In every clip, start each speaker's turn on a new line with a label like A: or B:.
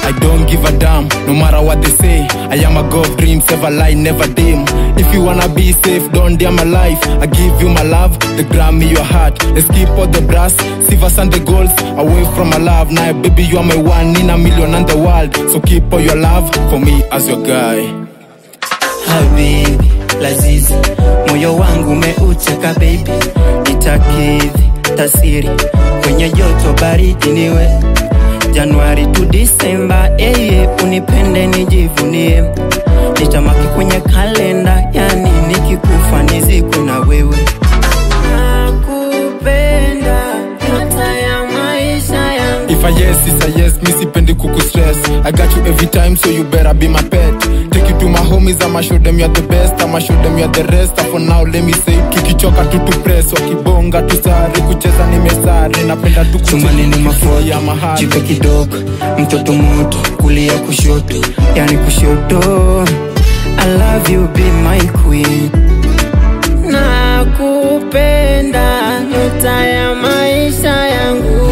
A: I don't give a damn, no matter what they say. I am a god of dreams, ever lie, never dim. If you wanna be safe, don't dare my life. I give you my love, the Grammy your heart. Let's keep all the brass, silvers and the golds away from my love. Now baby, you are my one in a million and the world. So keep all your love for me as your guy.
B: Habibi, lazizi, moyo wangu umeucheka baby. Nitakidhi, tasiri, kwenye joto baridi niwe. Januari to December, unipende nijivunie. Nitamaki kwenye kalenda, yani nikikufa nizikwe na wewe. Nakupenda, nyota ya maisha yangu.
A: If I yes, it's a yes, mi sipendi kuku stress. I got you every time, so you better be my pet. Take you to my homies, I'ma show them you're the best. I'ma show them you're the rest. And for now, let me say, tukichoka tu press. Wakibonga tu sari, kucheza ni mesari. Napenda tu
B: chumani ni mafoto, jipe kidogo. Mtoto moto, kulia kushoto, yani kushoto. I love you, be my queen. Nakupenda, nyota ya maisha yangu.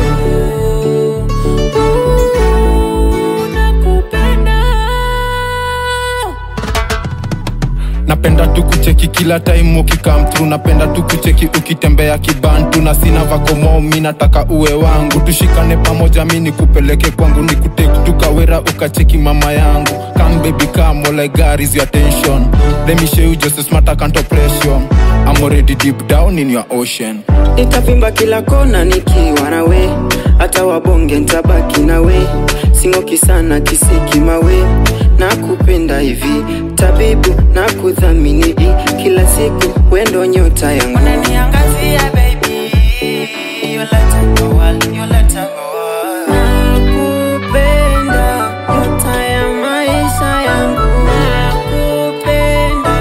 A: Napenda tu kucheki kila time ukikam through. Napenda tu kucheki ukitembea kibantu. Na sina vako mo, mi nataka uwe wangu. Tushikane pamoja, mi nikupeleke kwangu. Nikutake tukawera ukacheki mama yangu. Come baby come, all I got is your attention. Let me show you just a smart, I can't oppression. I'm already deep down in your ocean.
B: Nitavimba kila kona nikiwa nawe. Hata wabonge nitabaki nawe. Singoki sana kisiki mawe. Nakupenda hivi tabibu, nakudhamini kila siku, wendo nyota yangu. Unaniangazia baby, you let go all, you let go all. Nakupenda, nyota ya maisha yangu. Nakupenda.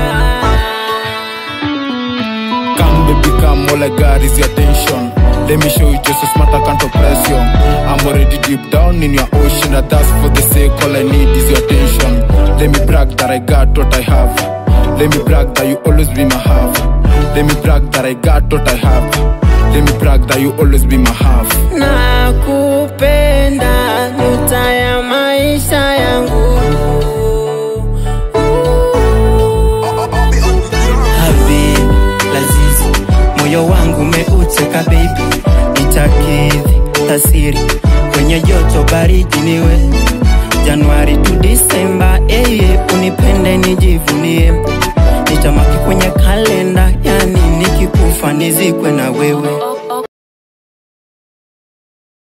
A: Come baby come, all I got is your attention. Let me show you just a smart, I can't oppress you. I'm already deep down in your ocean. And that's for the sake, all I need is your attention. Let me brag that I got what I have. Let me brag that you always be my half. Let me brag that I got what I have. Let me brag that you always be my half.
B: Nakupenda, nyota ya maisha yangu. Habibi, lazizi, moyo wangu umeucheka baby. Nitakidhi, tasiri, kwenye joto baridi niwe. Januari to December, unipende nijivunie. Nitamaki kwenye kalenda, yani nikikufa nizikwe na wewe.